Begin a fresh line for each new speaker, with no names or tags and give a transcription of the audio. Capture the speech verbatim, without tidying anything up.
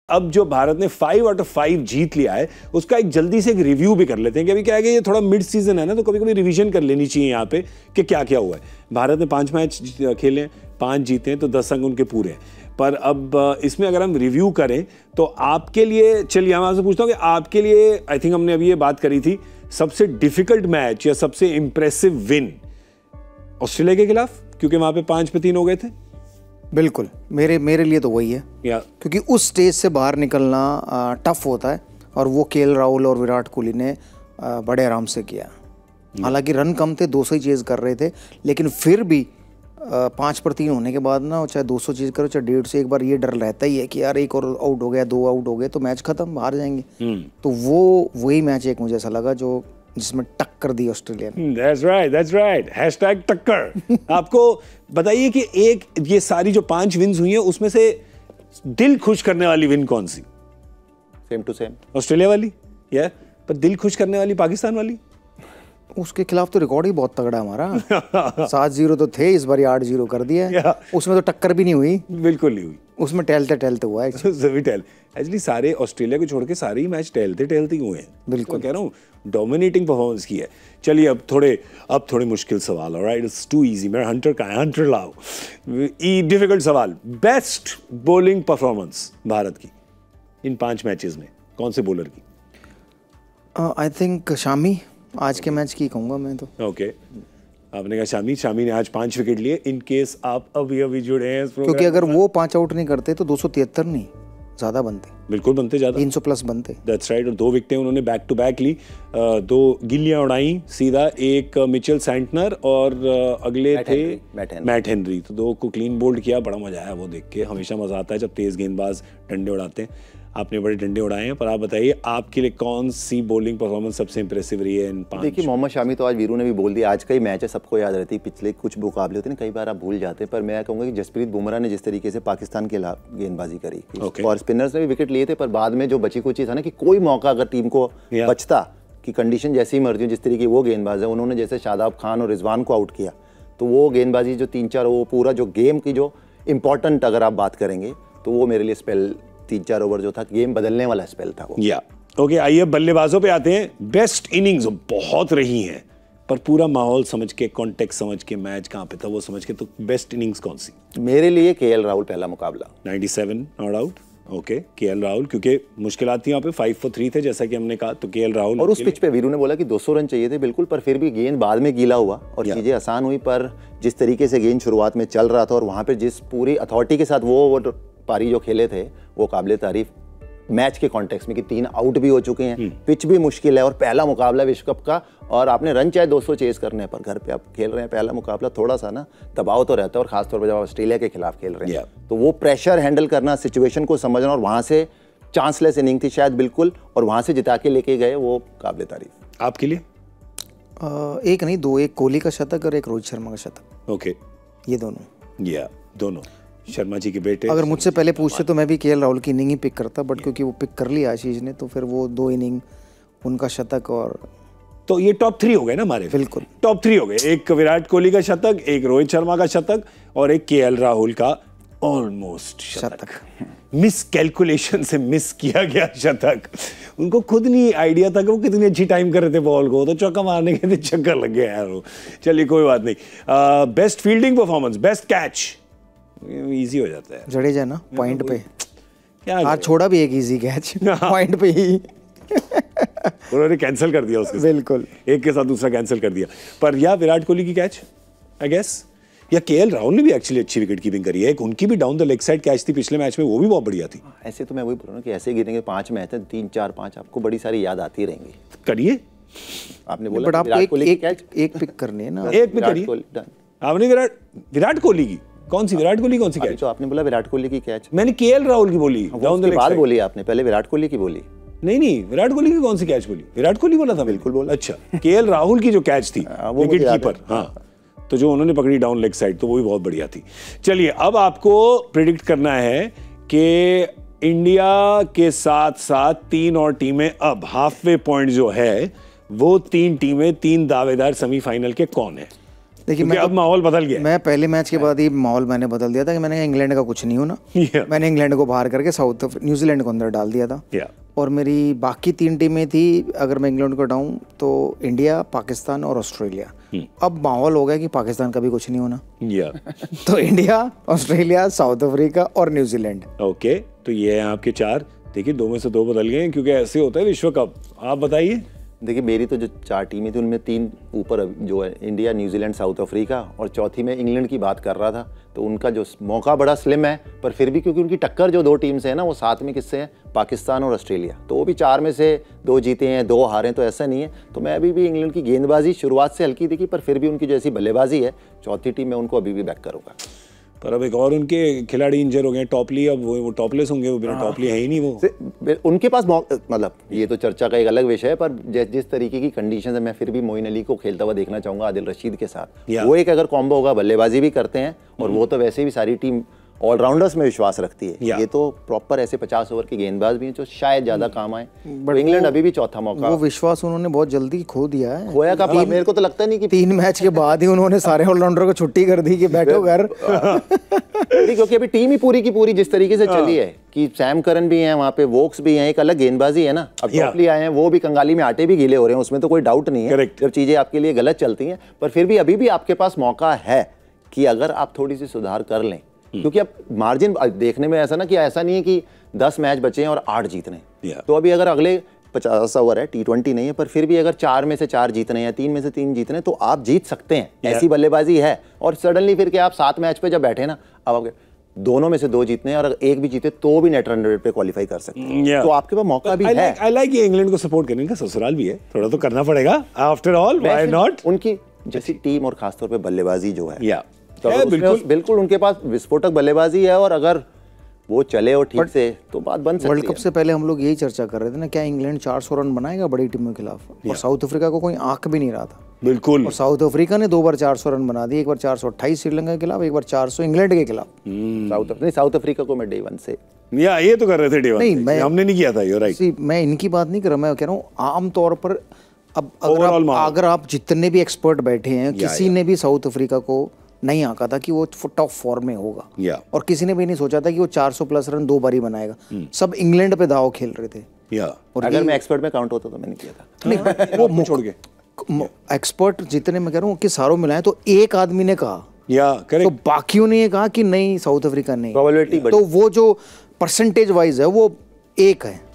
अब जो भारत ने फाइव आउट ऑफ फाइव जीत लिया है उसका एक जल्दी से एक रिव्यू भी कर लेते हैं कि अभी क्या है कि ये थोड़ा मिड सीजन है ना, तो कभी कभी रिवीजन कर लेनी चाहिए यहाँ पे कि क्या क्या हुआ है। भारत ने पांच मैच खेले हैं, पांच जीते हैं, तो दस अंक उनके पूरे हैं। पर अब इसमें अगर हम रिव्यू करें तो आपके लिए, चलिए मैं आपसे पूछता हूँ कि आपके लिए, आई थिंक हमने अभी ये बात करी थी, सबसे डिफिकल्ट मैच या सबसे इंप्रेसिव विन ऑस्ट्रेलिया के खिलाफ, क्योंकि वहां पे पांच पे तीन हो गए थे।
बिल्कुल, मेरे मेरे लिए तो वही है, क्योंकि उस स्टेज से बाहर निकलना टफ होता है और वो केएल राहुल और विराट कोहली ने आ, बड़े आराम से किया। हालांकि रन कम थे, दो सौ ही चेज कर रहे थे, लेकिन फिर भी आ, पाँच पर तीन होने के बाद ना, चाहे दो सौ चेज करो चाहे डेढ़ सौ, एक बार ये डर रहता ही है कि यार एक और आउट हो गया, दो आउट हो गए तो मैच खत्म, हार जाएंगे। तो वो वही मैच एक मुझे ऐसा लगा जो जिसमें टक्कर दी ऑस्ट्रेलिया ने।
That's right, that's right. Hashtag टक्कर। आपको बताइए कि एक ये सारी जो पांच विन्स हुई हैं उसमें से दिल खुश करने वाली विन कौन सी?
सेम टू सेम
ऑस्ट्रेलिया वाली, या पर दिल खुश करने वाली पाकिस्तान वाली?
उसके खिलाफ तो रिकॉर्ड ही बहुत तगड़ा हमारा। सात जीरो तो थे, इस बार आठ जीरो कर दिया। उसमें तो टक्कर भी नहीं हुई,
बिल्कुल नहीं हुई,
उसमें टहलते टहलते हुआ है।
एक्चुअली सारे ऑस्ट्रेलिया को छोड़ के सारे ही मैच टहलते टहलते हुए हैं।
बिल्कुल,
तो कह रहा हूँ डोमिनेटिंग परफॉर्मेंस की है। चलिए अब थोड़े अब थोड़े मुश्किल सवाल, ऑलराइट, इट्स टू इजी। मेरा हंटर का है, हंटर लाओ। ई डिफिकल्ट सवाल, बेस्ट बॉलिंग परफॉर्मेंस भारत की इन पांच मैचेस में कौन से बॉलर की?
आई थिंक शामी, आज के मैच की कहूँगा मैं तो।
ओके, आपने कहा शामी। शामी ने आज पांच विकेट लिए। इन केस आप अभी अभी जुड़े हैं,
क्योंकि अगर वो पांच आउट नहीं करते तो दो सौ तिहत्तर नहीं ज्यादा बनते,
बिल्कुल बनते, ज्यादा
तीन सौ प्लस बनते।
That's right. और दो विकेटें उन्होंने बैक टू बैक ली, दो गिल्लियां उड़ाई सीधा, एक मिचेल सैंटनर और अगले थे मैट हेनरी, तो दो को क्लीन बोल्ड किया। बड़ा मजा आया वो देख के। हमेशा मजा आता है जब तेज गेंदबाज डंडे उड़ाते हैं। आपने बड़े डंडे उड़ाए हैं, पर आप बताइए आपके लिए कौन सी बॉलिंग परफॉर्मेंस सबसे इंप्रेसिव रही है इन पांच?
देखिए, मोहम्मद शामी तो आज वीरू ने भी बोल दिया, आज का ही मैच है, सबको याद रहती है। पिछले कुछ मुकाबले होते हैं, कई बार आप भूल जाते हैं, पर मैं कहूँगा कि जसप्रीत बुमराह ने जिस तरीके से पाकिस्तान के खिलाफ गेंदबाजी करी, okay. और स्पिनर्स ने भी विकेट लिए थे, पर बाद में जो बची कुची था ना कि कोई मौका अगर टीम को yeah. बचता कि कंडीशन जैसी मर्जी हो, जिस तरीके वो गेंदबाज है, उन्होंने जैसे शादाब खान और रिजवान को आउट किया, तो वो गेंदबाजी जो तीन चार, वो पूरा जो गेम की जो इंपॉर्टेंट अगर आप बात करेंगे तो वो मेरे लिए स्पेल तीन चार ओवर जो था, गेम बदलने वाला स्पेल था वो।
या ओके, आइए बल्लेबाजों पे आते हैं। बेस्ट इनिंग्स बहुत रही हैं, पर पूरा माहौल समझ के, कॉन्टेक्स्ट समझ के, मैच कहाँ पे था वो समझ के, तो बेस्ट इनिंग्स कौन सी?
मेरे लिए केएल राहुल पहला मुकाबला,
सत्तानवे not out. Okay, KL Rahul, क्योंकि मुश्किलात थी यहाँ पे, फाइव फॉर थ्री थे जैसा कि हमने कहा, तो केएल राहुल।
और उस पिच पे वीरू ने बोला कि दो सौ रन चाहिए थे, बिल्कुल, पर फिर भी गेंद बाद में गीला हुआ और चीजें आसान हुई। पर जिस तरीके से गेंद शुरुआत में चल रहा था और वहां पे जिस पूरी अथॉरिटी के साथ वो पारी जो खेले थे, वो काबिले तारीफ मैच के कॉन्टेक्स्ट में कि तीन आउट भी हो चुके हैं, पिच भी मुश्किल है और पहला मुकाबला विश्व कप का, और आपने रन चाहे दो सौ चेज करने पर घर पे आप खेल रहे हैं, पहला मुकाबला, थोड़ा सा ना दबाव तो रहता है, और खासतौर पर जब ऑस्ट्रेलिया के खिलाफ खेल रहे हैं तो वो प्रेशर हैंडल करना, सिचुएशन को समझना, और वहां से चांसलेस इनिंग थी शायद, बिल्कुल, और वहां से जिता के लेके गए, वो काबिले तारीफ।
आपके लिए?
आ, एक नहीं दो, एक कोहली का शतक और एक रोहित शर्मा का शतक।
ओके,
ये दोनों
या दोनों शर्मा जी के बेटे।
अगर मुझसे पहले पूछते तो मैं भी केएल राहुल की इनिंग ही पिक करता, बट क्योंकि वो पिक कर लिया आशीष ने, तो फिर वो दो इनिंग, उनका शतक, और
तो ये टॉप थ्री हो गए ना हमारे।
बिल्कुल,
टॉप थ्री हो गए, एक विराट कोहली का शतक, एक रोहित शर्मा का शतक, और एक केएल राहुल का ऑलमोस्ट शतक। मिस कैलकुलेशन से मिस किया गया शतक। उनको खुद नहीं आइडिया था कि वो कितनी अच्छी टाइम कर रहे थे बॉल को, तो चौका मारने के लिए चक्कर लग गया यार वो। चलिए कोई बात नहीं। Best fielding performance, best catch, easy हो जाता है।
जडेजा ना पॉइंट पे,
क्या
आज छोड़ा भी एक इजी कैच पॉइंट पे ही।
उन्होंने कैंसिल कर दिया उसके,
बिल्कुल,
एक के साथ दूसरा कैंसिल कर दिया। पर या विराट कोहली की कैच आई गेस, या केएल राहुल ने भी एक्चुअली अच्छी विकेट कीपिंग करी है। एक उनकी भी down the leg side catch थी पिछले मैच में, वो भी बहुत बढ़िया थी।
ऐसे तो मैं वही बोल रहा हूँ कि ऐसे गिरेंगे, पांच मैच है, तीन चार पांच, आपको बड़ी सारी याद आती रहेंगी।
करिए,
आपने बोला बट आपको एक,
एक, एक, एक पिक करनी है ना,
एक पिक करिए आपने। विराट विराट कोहली की कौन सी? विराट कोहली कौन सी कैच?
तो आपने बोला विराट कोहली की कैच,
मैंने केएल राहुल की बोली,
डाउन द लेग साइड बोली आपने, पहले विराट कोहली की बोली।
नहीं नहीं, विराट कोहली की कौन सी कैच बोली? विराट कोहली बोला था,
बिल्कुल बोला।
अच्छा, केएल राहुल की जो कैच थी विकेट कीपर, हाँ, तो जो उन्होंने पकड़ी डाउन लेग साइड, तो वो भी बहुत बढ़िया थी। चलिए अब आपको प्रिडिक्ट करना है कि इंडिया के साथ साथ तीन और टीमें, अब हाफ वे पॉइंट जो है वो तीन टीमें, तीन दावेदार सेमीफाइनल के कौन है? देखिए मैं अब माहौल बदल गया।
मैं पहले मैच के बाद ही माहौल मैंने बदल दिया था कि मैंने इंग्लैंड का कुछ नहीं होना। yeah. मैंने इंग्लैंड को बाहर करके साउथ न्यूजीलैंड को अंदर डाल दिया था।
yeah.
और मेरी बाकी तीन टीमें थी, अगर मैं इंग्लैंड को हटाऊं तो इंडिया, पाकिस्तान और ऑस्ट्रेलिया। hmm. अब माहौल हो गया कि पाकिस्तान का भी कुछ नहीं होना।
yeah.
तो इंडिया, ऑस्ट्रेलिया, साउथ अफ्रीका और न्यूजीलैंड।
ओके okay, तो ये है आपके चार। देखिए दो में से दो बदल गए क्योंकि ऐसे होता है विश्व कप। आप बताइए।
देखिए मेरी तो जो चार टीमें थी उनमें तीन ऊपर जो है इंडिया, न्यूजीलैंड, साउथ अफ्रीका, और चौथी में इंग्लैंड की बात कर रहा था। तो उनका जो मौका बड़ा स्लिम है, पर फिर भी क्योंकि उनकी टक्कर जो दो टीम से है ना, वो साथ में किससे है, पाकिस्तान और ऑस्ट्रेलिया। तो वो भी चार में से दो जीते हैं, दो हारे, तो ऐसा नहीं है। तो मैं अभी भी इंग्लैंड की गेंदबाजी शुरुआत से हल्की दिखी, पर फिर भी उनकी जैसी बल्लेबाजी है, चौथी टीम में उनको अभी भी बैक करूँगा।
पर अब एक और उनके खिलाड़ी इंजर हो गए, टॉपली। अब वो वो टॉपलेस होंगे, वो बिना टॉपली है ही नहीं वो।
उनके पास मतलब ये तो चर्चा का एक अलग विषय है, पर जिस तरीके की कंडीशन है, मैं फिर भी मोइन अली को खेलता हुआ देखना चाहूंगा आदिल रशीद के साथ। वो एक अगर कॉम्बो होगा, बल्लेबाजी भी करते हैं, और वो तो वैसे भी सारी टीम ऑलराउंडर्स में विश्वास रखती है। ये तो प्रॉपर ऐसे पचास ओवर के गेंदबाज भी हैं जो शायद ज्यादा काम आए। तो इंग्लैंड अभी भी चौथा मौका, वो
विश्वास उन्होंने बहुत जल्दी खो दिया है।
खोया का मेरे को तो लगता नहीं कि
तीन मैच के बाद ही उन्होंने सारे ऑलराउंडर को छुट्टी कर दी कि बैठो घर।
क्योंकि अभी टीम ही पूरी की पूरी जिस तरीके से चली है कि सैम करन भी हैं वहाँ पे, वोक्स भी हैं, एक अलग गेंदबाजी है ना। अब टॉपली आए हैं, वो भी कंगाली में आटे भी गीले हो रहे हैं, उसमें तो कोई डाउट नहीं है जब चीजें आपके लिए गलत चलती हैं। पर फिर भी अभी भी आपके पास मौका है कि अगर आप थोड़ी सी सुधार कर लें, क्योंकि अब मार्जिन देखने में ऐसा ना कि ऐसा नहीं है कि दस मैच बचे हैं और आठ जीतने।
yeah.
तो अभी अगर अगले पचास ओवर है, टी ट्वेंटी नहीं है, पर फिर भी अगर चार में से चार जीतने हैं, तीन में से तीन जीतने, तो आप जीत सकते हैं। yeah. ऐसी बल्लेबाजी है। और सडनली फिर के आप सात मैच पे जब बैठे ना, अब दोनों में से दो जीतने हैं और अगर एक भी जीते तो भी नेट रन रेट पे क्वालिफाई कर सकते हैं। yeah. तो आपके पास मौका भी है।
आई लाइक ये इंग्लैंड को सपोर्ट करने का ससुराल भी है, थोड़ा तो करना पड़ेगा। After all why not.
उनकी जैसी टीम और खासतौर पे बल्लेबाजी जो है,
yeah.
तो बिल्कुल बिल्कुल उनके पास विस्फोटक बल्लेबाजी है, और अगर वो चले और ठीक से तो बात बन सकती है।
वर्ल्ड कप से पहले हम लोग यही चर्चा कर रहे थे ना, क्या इंग्लैंड चार सौ रन बनाएगा बड़ी टीमों के खिलाफ, और साउथ अफ्रीका को कोई आंख भी नहीं रहा था।
बिल्कुल।
और साउथ अफ्रीका ने दो बार चार सौ रन बना दिए, एक बार चार सौ अट्ठाईस श्रीलंका के खिलाफ, एक बार चार सौ इंग्लैंड के खिलाफ।
साउथ नहीं साउथ अफ्रीका को मैं डे वन से
या ये तो कर रहे थे डे वन
नहीं, मैं
हमने नहीं किया था। ये राइट।
मैं इनकी बात नहीं कर रहा, मैं कह रहा हूँ आम तौर पर अब अगर आप, अगर आप जितने भी एक्सपर्ट बैठे हैं, किसी ने भी साउथ अफ्रीका को नहीं आंका था कि वो टॉप फॉर्म में होगा।
yeah.
और किसी ने भी नहीं सोचा था कि वो चार सौ प्लस रन दो बारी बनाएगा। hmm. सब इंग्लैंड पे दाव खेल रहे थे।
yeah.
और अगर मैं एक्सपर्ट में काउंट होता तो मैंने किया था।
नहीं, वो छोड़ के एक्सपर्ट जितने मैं कह रहा हूँ कि सारों मिलाएं तो एक आदमी ने कहा,
yeah,
तो बाकियों ने ये कहा कि नहीं साउथ अफ्रीका नहीं।
प्रोबेबिलिटी,
तो वो जो परसेंटेज वाइज है वो एक है।